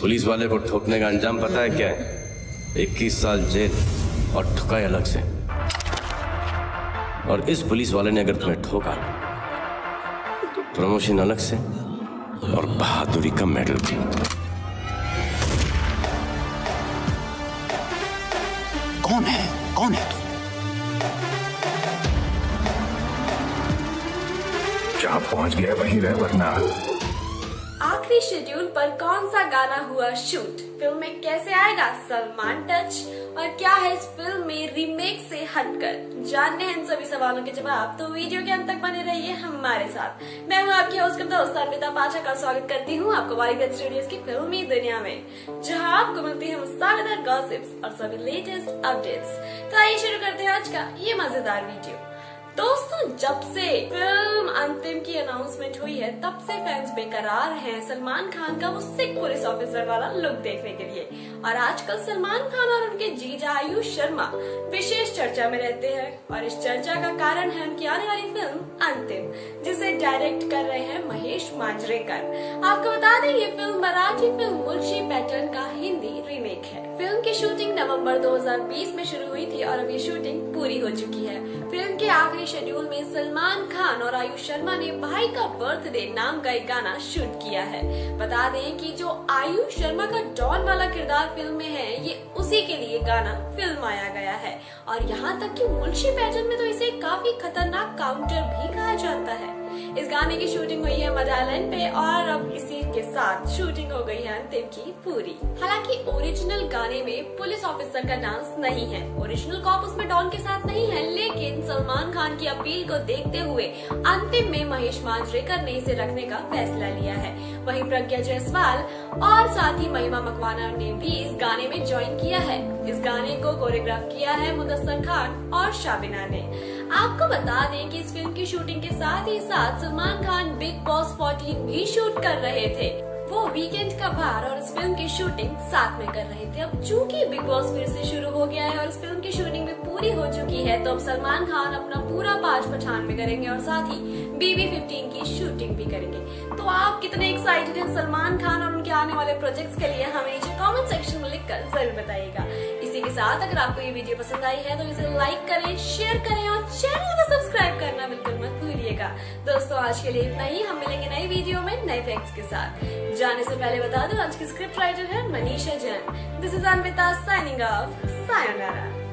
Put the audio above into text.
Police वाले को ठोकने का अंजाम पता है क्या है? 21 साल जेल और ठुकाई अलग से। और इस पुलिस वाले ने अगर तुम्हें ठोका तो प्रमोशन अलग से और बहादुरी का मेडल भी। कौन है तू? जहां पहुंच गया वहीं रह, वरना आखिरी शेड्यूल पर कौन सा गाना हुआ शूट? फिल्म में कैसे आएगा सलमान टच? और क्या है इस फिल्म में रीमेक से हटकर? जानने हैं इन सभी सवालों के जवाब, तो वीडियो के अंत तक बने रहिए हमारे साथ। मैं हूँ आपकी होस्ट दोस्त अर्पिता पाठक का स्वागत करती हूँ आपको बॉलीवुड स्टूडियोज की फिल्मी दुनिया में, जहाँ आपको मिलती है मसालेदार गॉसिप्स और सभी लेटेस्ट अपडेट्स। तो आइए शुरू करते हैं आज का ये मजेदार वीडियो। दोस्तों, जब से फिल्म अंतिम की अनाउंसमेंट हुई है तब से फैंस बेकरार हैं सलमान खान का वो सिख पुलिस ऑफिसर वाला लुक देखने के लिए। और आजकल सलमान खान और उनके जीजा आयुष शर्मा विशेष चर्चा में रहते हैं, और इस चर्चा का कारण है उनकी आने वाली फिल्म अंतिम, जिसे डायरेक्ट कर रहे हैं महेश मांजरेकर। आपको बता दें ये film Marathi film Munshi pattern का हिंदी रीमेक है। फिल्म की शूटिंग नवंबर 2020 में शुरू हुई थी और अब ये शूटिंग पूरी हो चुकी है। फिल्म के आखिरी शेड्यूल में सलमान खान और आयुष शर्मा ने भाई का बर्थडे नाम का एक गाना शूट किया है। बता दें कि जो आयुष शर्मा का डॉन वाला किरदार फिल्म में है, ये उसी के लिए गाना फिल्माया गया है। और यहाँ तक कि मुंशी पैटर्न में तो इसे काफी खतरनाक काउंटर भी कहा जाता है। इस गाने की शूटिंग हुई है मड आइलैंड पे और अब इसी के साथ शूटिंग हो गई है अंतिम की पूरी। हालांकि ओरिजिनल गाने में पुलिस ऑफिसर का डांस नहीं है, ओरिजिनल कॉप उसमें डॉन के साथ नहीं है, लेकिन सलमान खान की अपील को देखते हुए अंतिम में महेश मांजरेकर ने इसे रखने का फैसला लिया है। वहीं प्रज्ञा जायसवाल और साथ ही महिमा मकवाना ने भी इस गाने में ज्वाइन किया है। इस गाने को कोरियोग्राफ किया है मुदस्सर खान और शाबिना ने। आपको बता दें कि इस फिल्म की शूटिंग के साथ ही साथ सलमान खान बिग बॉस 14 भी शूट कर रहे थे। वो वीकेंड का भार और इस फिल्म की शूटिंग साथ में कर रहे थे। अब चूंकि बिग बॉस फिर से शुरू हो गया है और इस फिल्म की शूटिंग भी पूरी हो चुकी है, तो अब सलमान खान अपना पूरा पांच पठान में करेंगे और साथ ही BB15 की शूटिंग भी करेंगे। तो आप कितने एक्साइटेड हैं सलमान खान और उनके आने वाले प्रोजेक्ट्स के लिए? हमें नीचे कमेंट सेक्शन में लिखकर जरूर बताइएगा। इसी के साथ अगर आपको ये वीडियो पसंद आई है तो इसे लाइक करें, शेयर करें और चैनल को सब्सक्राइब करना बिल्कुल मत भूलिएगा। दोस्तों, आज के लिए इतना ही। हम मिलेंगे नई वीडियो में नए फैक्ट्स के साथ। जाने से पहले बता दूं आज की स्क्रिप्ट राइटर है Manisha Jain. This is Anvita signing off. Sayonara.